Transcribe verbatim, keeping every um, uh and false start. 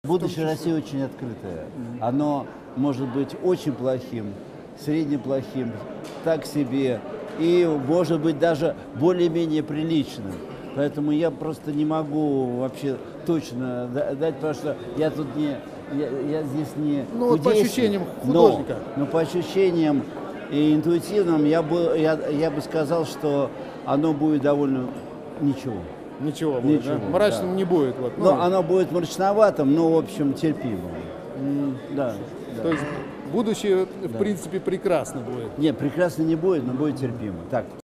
Будущее России очень открытое. Оно может быть очень плохим, среднеплохим, так себе, и может быть даже более-менее приличным. Поэтому я просто не могу вообще точно дать, потому что я тут не, я, я здесь не Ну, вот по ощущениям художника. Но, но по ощущениям и интуитивным я бы, я, я бы сказал, что оно будет довольно ничего. Ничего будет, Ничего, да? Мрачным да. не будет. Вот. Но Ну, оно будет мрачноватым, но, в общем, терпимым. Да, да. То есть будущее, в Да. принципе, прекрасно будет. Нет, прекрасно не будет, но будет терпимо. Так.